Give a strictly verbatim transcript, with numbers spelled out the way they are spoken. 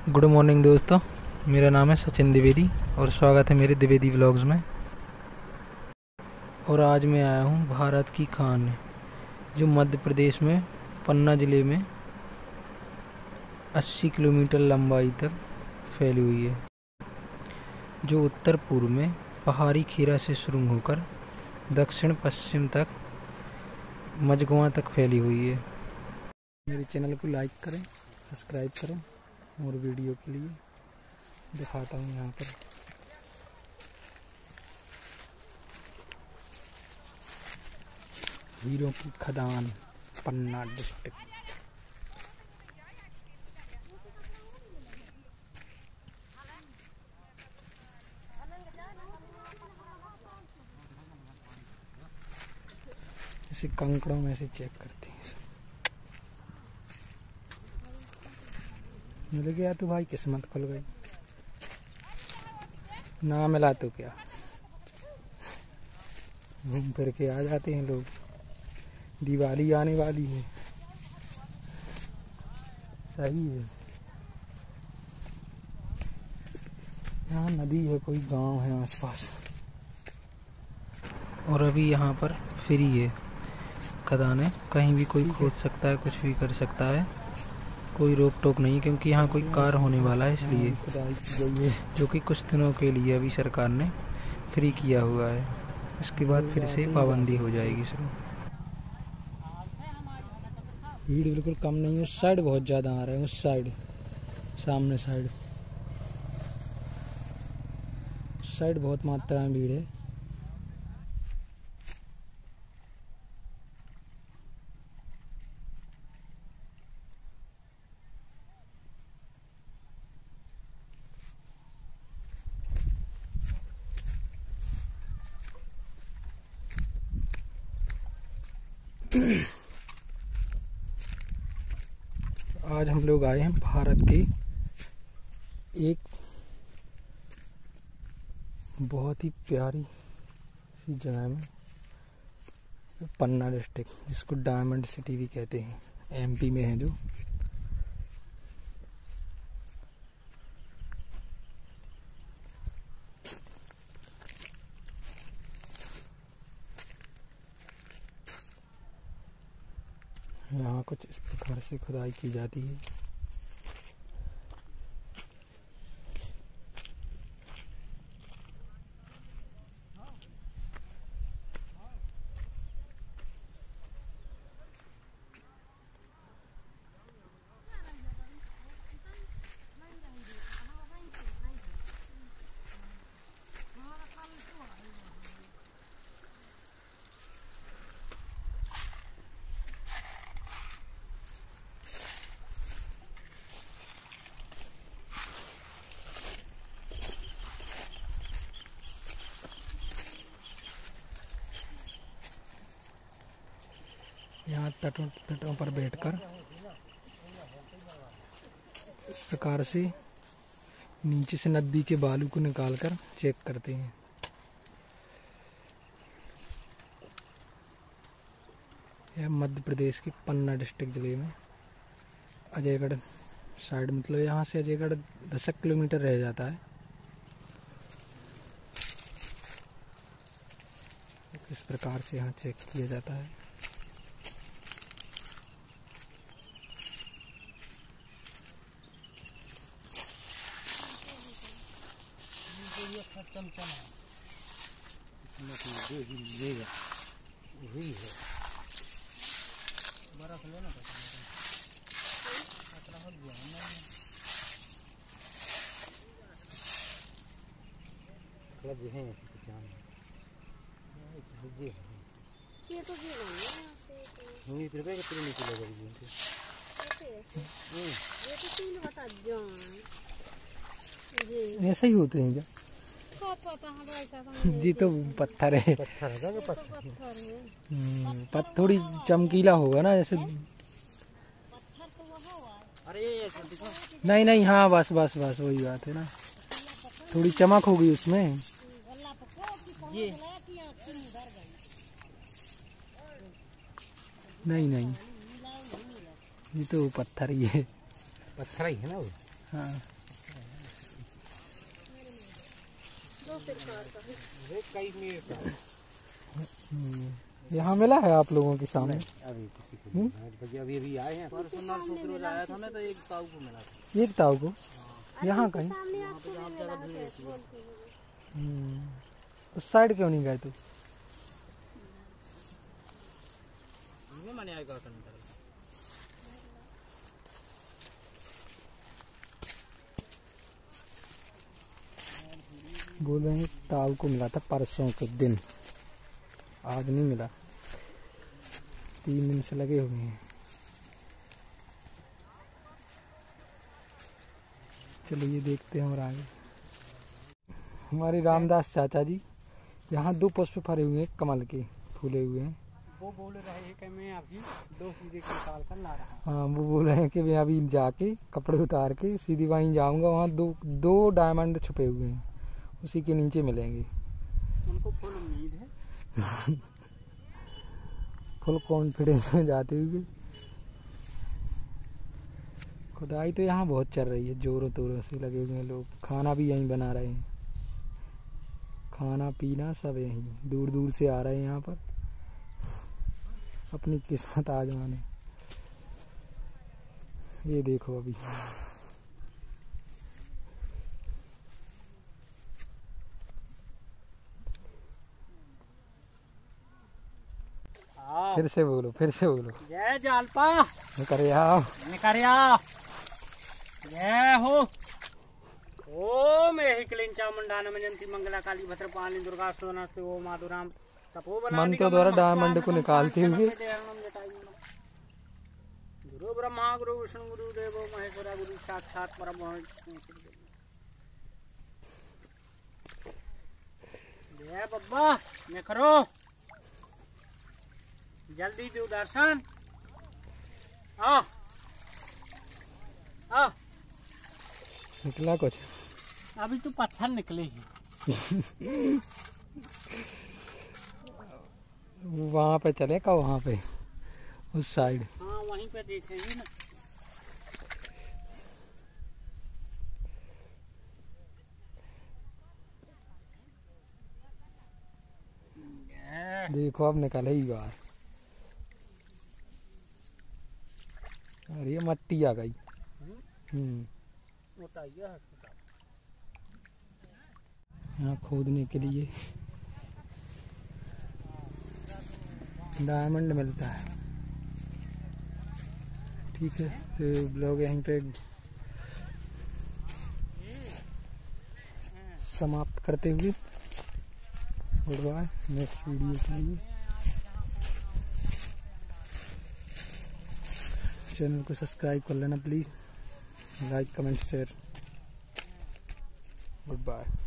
Good morning दोस्तों, मेरा नाम है सचिन द्विवेदी और स्वागत है मेरे द्विवेदी व्लॉग्स में। और आज मैं आया हूँ भारत की खान, जो मध्य प्रदेश में पन्ना ज़िले में अस्सी किलोमीटर लंबाई तक फैली हुई है, जो उत्तर पूर्व में पहाड़ी खेरा से शुरू होकर दक्षिण पश्चिम तक मझगवां तक फैली हुई है। मेरे चैनल को लाइक करें, सब्सक्राइब करें और वीडियो के लिए दिखाता हूँ। यहाँ पर हीरों की खदान, पन्ना डिस्ट्रिक्ट। इसे कंकड़ों में से चेक करते हैं। मिल गया तो भाई किस्मत खुल गई, ना मिला तो क्या, घूम फिर के आ जाते हैं लोग। दिवाली आने वाली है, सही है। यहाँ नदी है, कोई गांव है आसपास। और अभी यहाँ पर फ्री है खदान है, कहीं भी कोई खोद सकता है, कुछ भी कर सकता है, कोई रोक टोक नहीं, क्योंकि यहाँ कोई कार्य होने वाला है, इसलिए जो कि कुछ दिनों के लिए अभी सरकार ने फ्री किया हुआ है। इसके बाद फिर से पाबंदी हो जाएगी शुरू। भीड़ बिल्कुल कम नहीं है, उस साइड बहुत ज़्यादा आ रहे हैं, उस साइड सामने साइड उस साइड बहुत मात्रा में भीड़ है। आज हम लोग आए हैं भारत की एक बहुत ही प्यारी सी जगह में, पन्ना डिस्ट्रिक्ट, जिसको डायमंड सिटी भी कहते हैं, एमपी में है। जो यहाँ कुछ इस प्रकार से खुदाई की जाती है। यहाँ तटों तटों पर बैठकर इस प्रकार से नीचे से नदी के बालू को निकालकर चेक करते हैं। यह मध्य प्रदेश के पन्ना डिस्ट्रिक्ट जिले में अजयगढ़ साइड, मतलब यहाँ से अजयगढ़ दस किलोमीटर रह जाता है। इस प्रकार से यहाँ चेक किया जाता है। चमचम इसमें तो दे ही लेगा, वही है बरस लेना तो खतरा हो गया ना। क्लब है इसके जान ये ये तो ये नहीं है, ये तेरे पे कितने निकल गई ये ये तो तीन बता जान, ये ऐसे ही होते हैं क्या जी? तो पत्थर है, पत्थर है क्या? पत्थर है, पत्थर थोड़ी चमकीला होगा ना जैसे। अरे नहीं नहीं, हाँ बस बस बस वही बात है ना, थोड़ी चमक होगी उसमें। ये नहीं नहीं, ये तो पत्थर ही है, पत्थर ही है ना वो। हाँ यहाँ मिला है आप लोगों के सामने? अभी किसी को नहीं, अभी अभी आए हैं। परसों नरसों के रोज आया था मैं तो एक ताऊ को मिला था। एक ताऊ को? यहाँ कहीं उस साइड क्यों नहीं गए? तो बोल रहे हैं ताऊ को मिला था परसों के दिन, आज नहीं मिला। तीन दिन से लगे हुए हैं। चलो ये देखते हैं और आगे। हमारे रामदास चाचा जी यहाँ दो पुष्प फरे हुए हैं, कमल के फूले हुए हैं। वो बोल रहे हैं कि मैं अभी दो सीधे निकाल कर ला रहा हूँ। हाँ वो बोल रहे हैं कि मैं अभी जाके कपड़े उतार के सीधी वहीं जाऊंगा। वहाँ दो दो डायमंड छुपे हुए हैं, उसी के नीचे मिलेंगे। उनको फुल उम्मीद है। फुल कॉन्फिडेंस में जाते हुए। खुदाई तो यहाँ बहुत चल रही है, जोरों तोरों से लगे हुए हैं लोग। खाना भी यहीं बना रहे हैं, खाना पीना सब यहीं। दूर दूर से आ रहे हैं यहाँ पर अपनी किस्मत आजमाने। ये देखो अभी फिर से बोलो, फिर से बोलो। जय जालपा निकरे आओ, निकरे आओ। जय हो। ओम हिकलिन चामुंडा नमजंती मंगला काली भद्रपाली दुर्गा सोनस्ते ओम माधुराम तपोबना मंत्र द्वारा डायमंड को निकालते हुए। गुरु ब्रह्मा गुरु विष्णु गुरु देवो महेश्वरा गुरु साक्षात परब्रह्म। जय बब्बा निकरो, जल्दी दो दर्शन। आ आ निकला कुछ? अभी तो पत्थर निकले हैं। वहाँ पे चले का, वहाँ पे उस साइड। हाँ वहीं पे देखेंगे ना। देखो अब निकले ही बाहर। अरे ये मट्टी आ गई। हम्म यहाँ खोदने के लिए डायमंड मिलता है। ठीक है, तो ब्लॉग यहीं पे समाप्त करते हुए गुड बाय। नेक्स्ट वीडियो के लिए चैनल को सब्सक्राइब कर लेना please. Like comment share. Good bye.